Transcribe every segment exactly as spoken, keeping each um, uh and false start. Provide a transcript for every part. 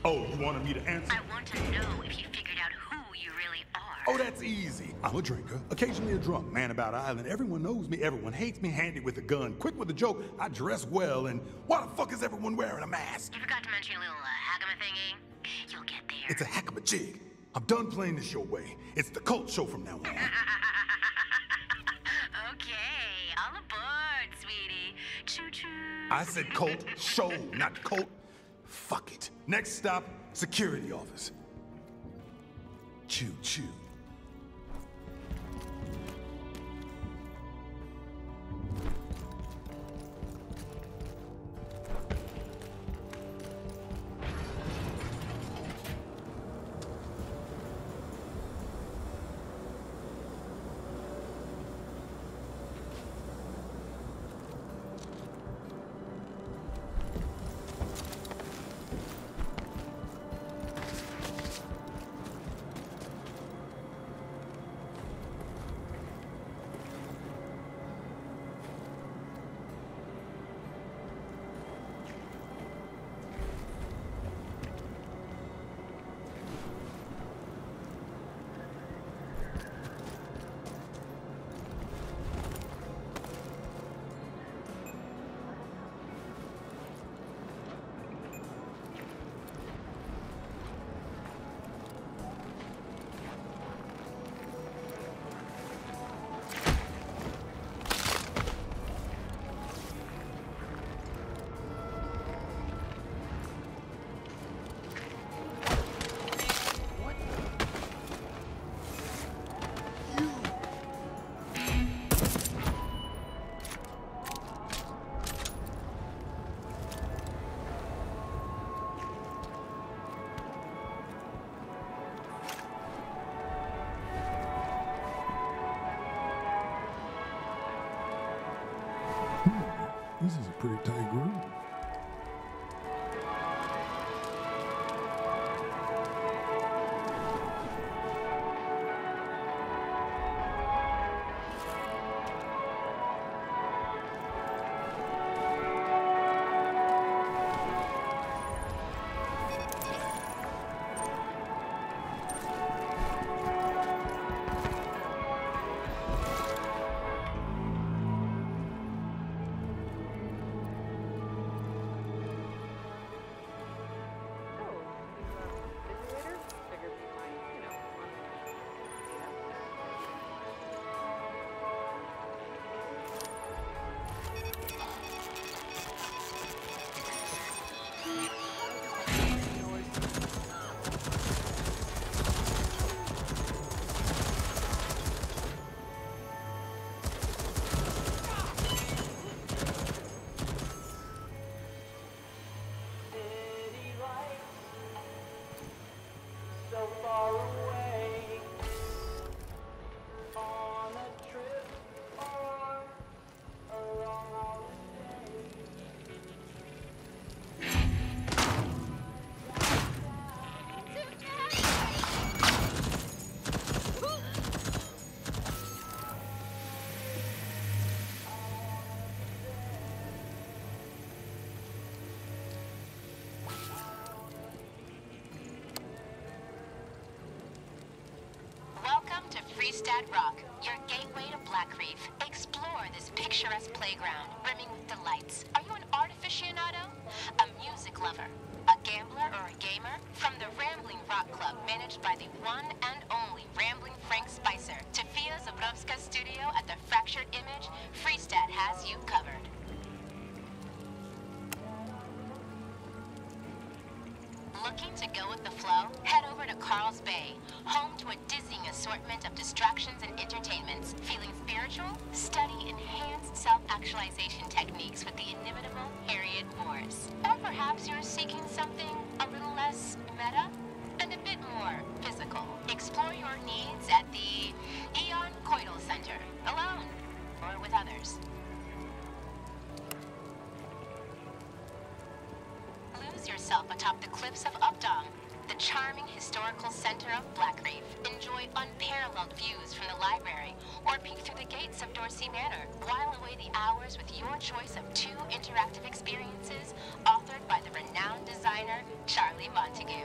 Oh, you wanted me to answer? I want to know if you figured out who you really are. Oh, that's easy. I'm a drinker, occasionally a drunk, man about island. Everyone knows me, everyone hates me, handy with a gun, quick with a joke, I dress well, and why the fuck is everyone wearing a mask? You forgot to mention your little uh, hagama thingy. You'll get there. It's a heck of a jig. I'm done playing this your way. It's the cult show from now on. Okay, all aboard, sweetie. Choo-choo. I said cult show, not cult. Fuck it. Next stop, security office. Choo-choo. This is a pretty tight group. Freestad Rock, your gateway to Black Reef. Explore this picturesque playground, brimming with delights. Are you an art aficionado? A music lover? A gambler or a gamer? From the Rambling Rock Club, managed by the one and only Rambling Frank Spicer, to Fia Zabrovska's studio at the Fractured Image, Freestad has you covered. Looking to go with the flow? Head over to Carl's Bay, home to a dizzying assortment of distractions and entertainments. Feeling spiritual? Study enhanced self-actualization techniques with the inimitable Harriet Morris. Or perhaps you're seeking something a little less meta and a bit more physical. Explore your needs at the Eon Coital Center, alone or with others. Lose yourself atop the cliffs of Updom, the charming historical center of Black Reef. Enjoy unparalleled views from the library, or peek through the gates of Dorsey Manor. While away the hours with your choice of two interactive experiences, authored by the renowned designer, Charlie Montague.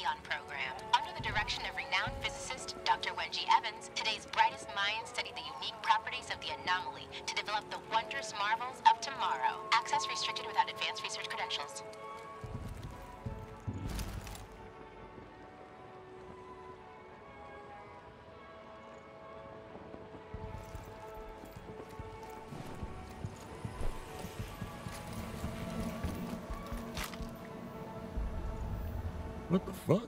Eon program. Under the direction of renowned physicist Doctor Wenji Evans, today's brightest minds study the unique properties of the anomaly to develop the wondrous marvels of tomorrow. Access restricted without advanced research credentials. What the fuck?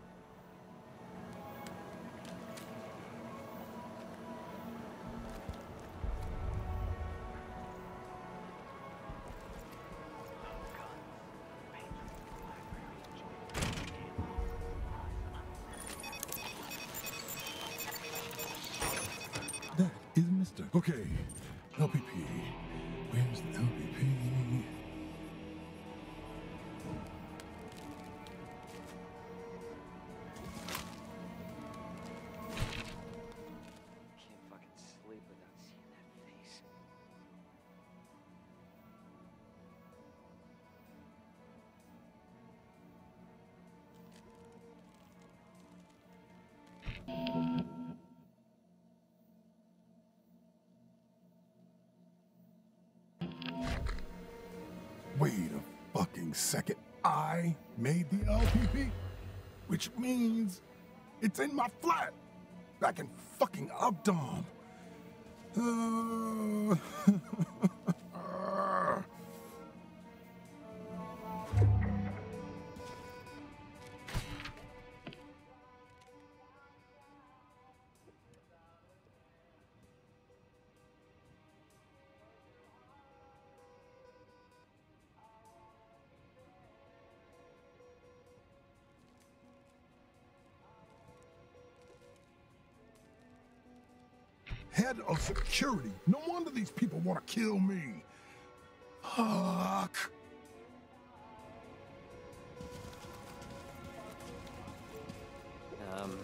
That is Mister Okay, L P P. Where's the L P P? Wait a fucking second. I made the L P P? Which means it's in my flat. Back in fucking Updom. Uh... Head of security. No wonder these people want to kill me. Fuck. Um...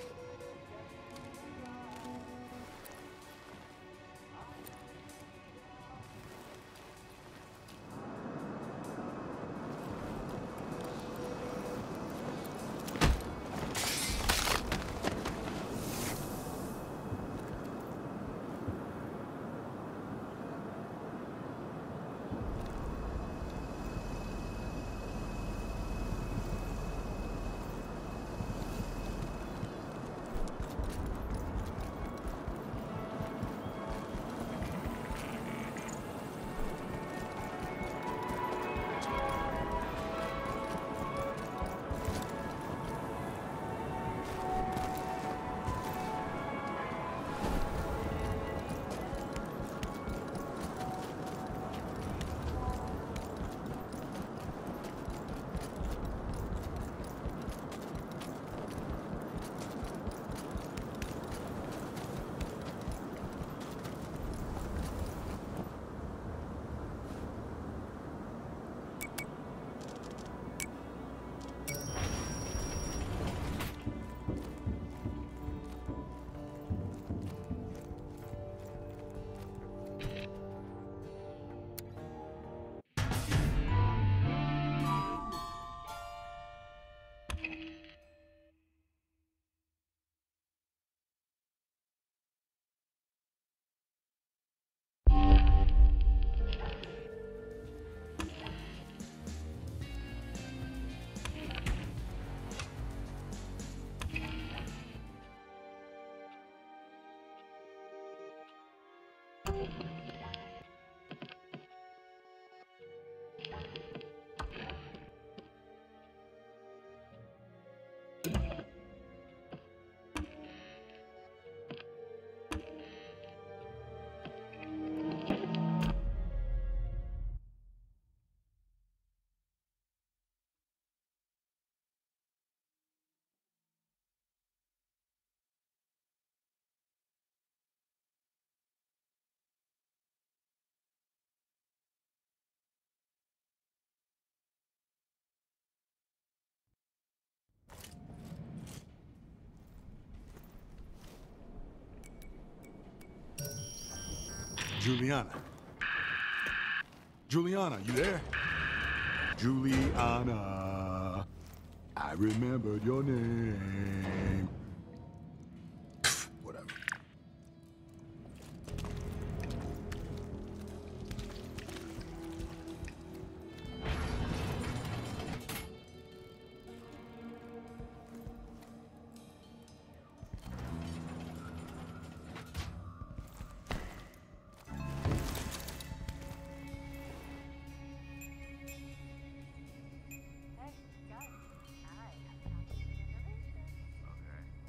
Juliana. Juliana, you there? Juliana. I I remembered your name. Whatever. Hey, guys, I have some information. Okay.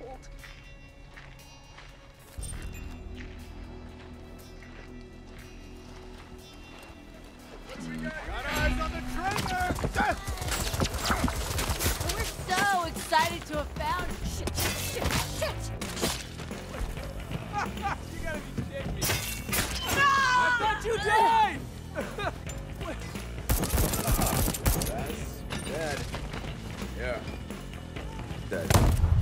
cold. Got eyes on the traitor! We're so excited to have found shit, shit, shit! You gotta be kidding me. No! I thought you died! That's dead. Yeah. Dead.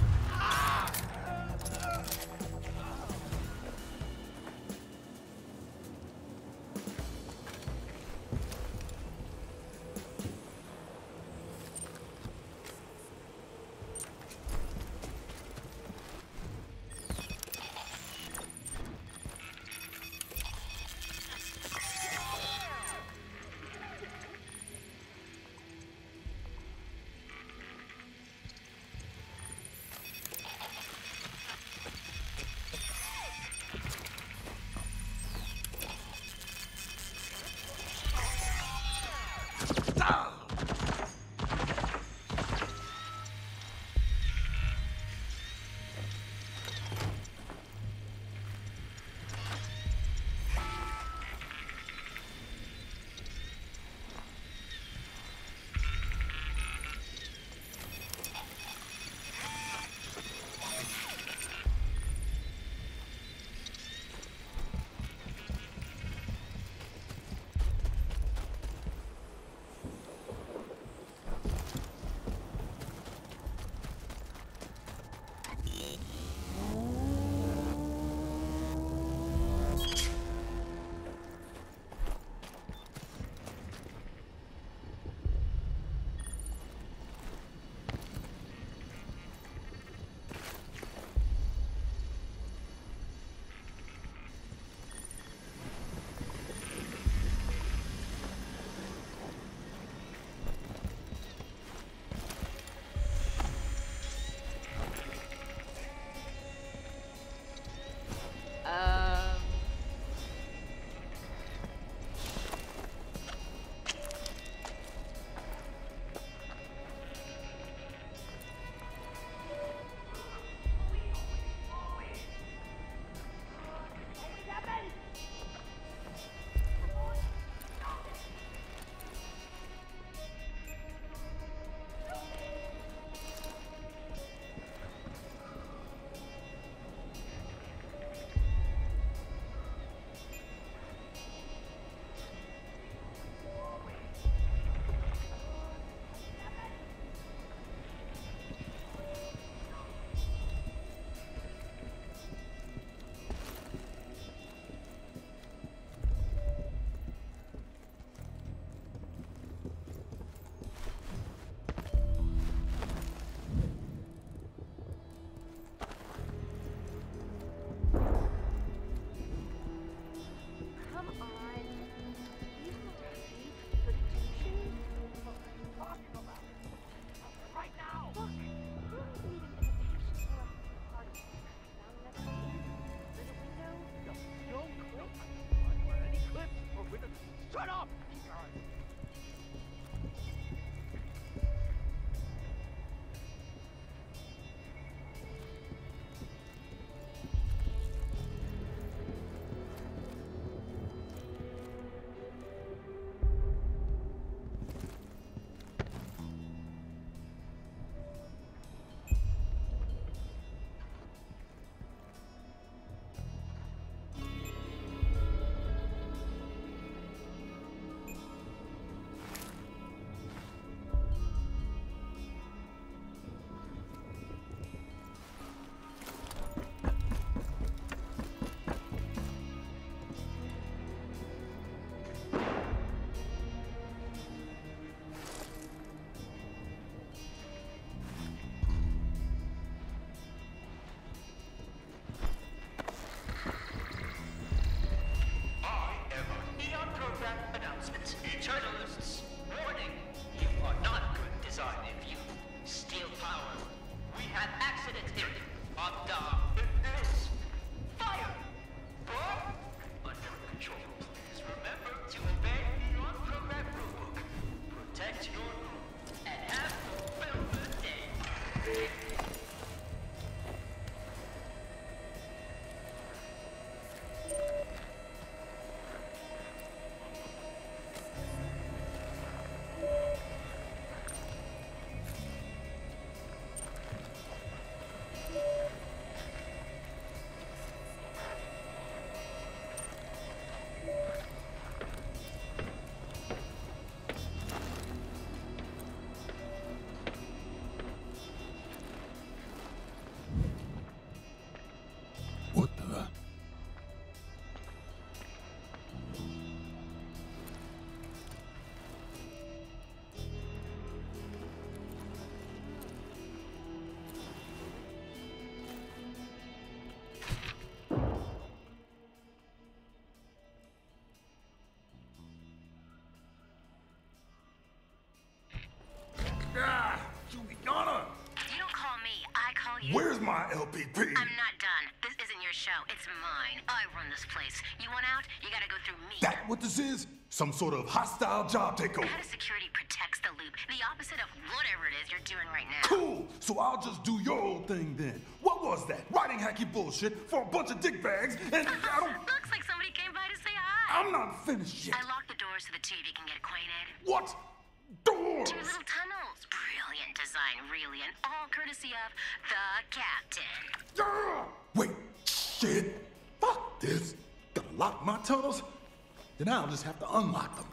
Um... Come on. These are ready for the tuition? What are you talking about? Right now! Look, we don't need an invitation for us to be part of it. Now let's see. Through the window. Yo, yo, clip. I want any clips or we're gonna... Shut up! tell you? Where's my L P P? I'm not done. This isn't your show. It's mine. I run this place. You want out? You gotta go through me. That what this is? Some sort of hostile job takeover. Head of security protects the loop. The opposite of whatever it is you're doing right now. Cool. So I'll just do your old thing then. What was that? Writing hacky bullshit for a bunch of dick bags and I don't... Looks like somebody came by to say hi. I'm not finished yet. I locked the doors so the two of you can get acquainted. What? Doors! Two little tunnels. Brilliant design, really, and all courtesy of the captain. Yeah! Wait, shit. Fuck this. Gotta lock my tunnels? Then I'll just have to unlock them.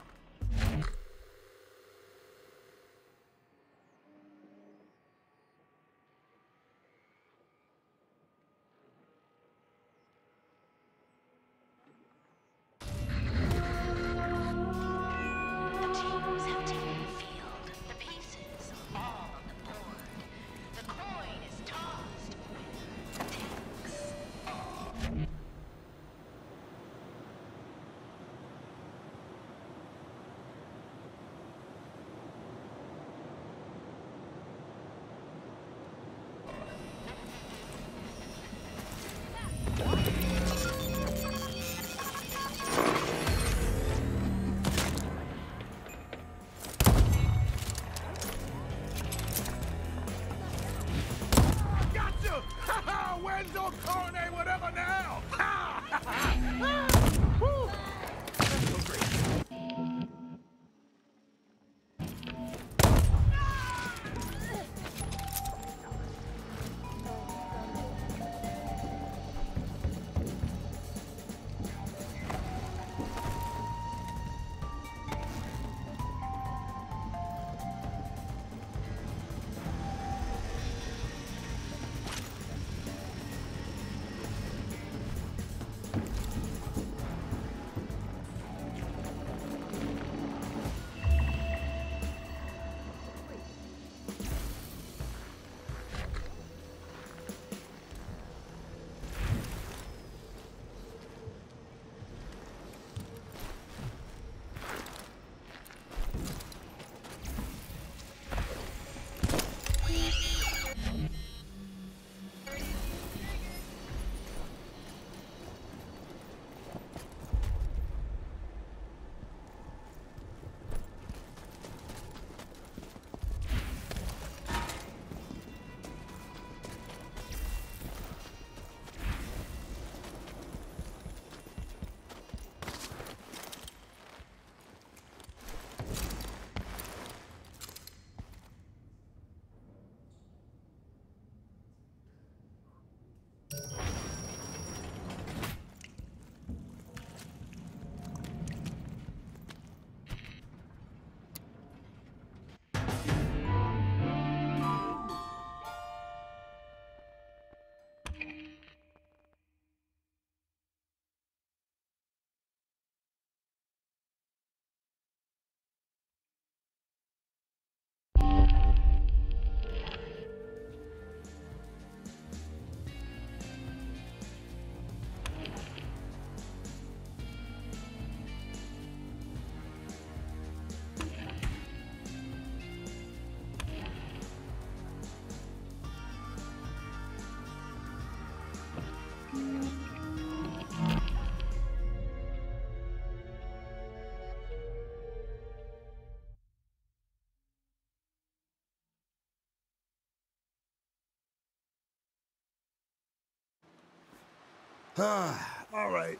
Ah, all right.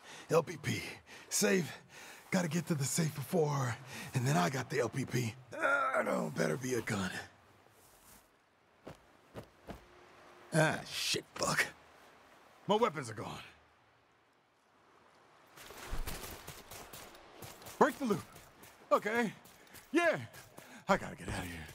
L P P. Safe. Gotta get to the safe before her, and then I got the L P P. Ah, no, better be a gun. Ah, shit, fuck. My weapons are gone. Break the loop. Okay. Yeah. I gotta get out of here.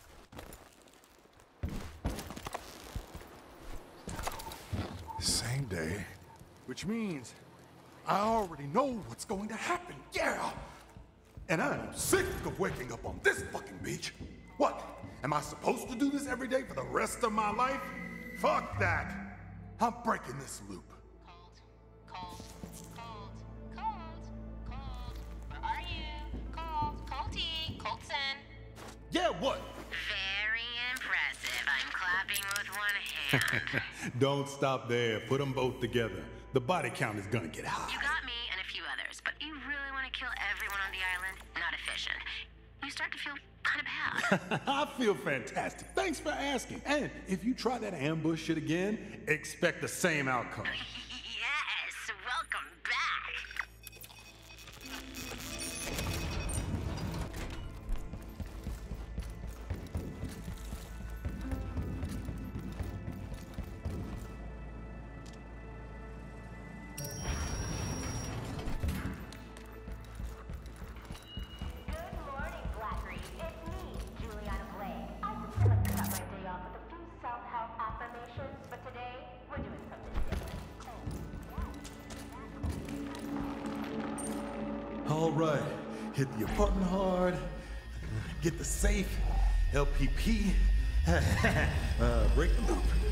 Same day. Which means I already know what's going to happen, yeah! And I'm sick of waking up on this fucking beach. What? Am I supposed to do this every day for the rest of my life? Fuck that! I'm breaking this loop. Cold, cold, cold, cold, cold. Where are you? Cold, Colty, Colton. Yeah, what? Very impressive. I'm clapping clapping with one hand. Don't stop there. Put them both together. The body count is gonna get high. You got me and a few others, but you really want to kill everyone on the island? Not efficient. You start to feel kind of bad. I feel fantastic. Thanks for asking. And if you try that ambush shit again, expect the same outcome. Yes, welcome back. Good morning, Blackreed. It's me, Juliana Blake. I prefer to cut my day off with a few self-help affirmations, but today we're doing something different. All right. Hit the apartment hard. Get the safe. L P P. uh, break the loop.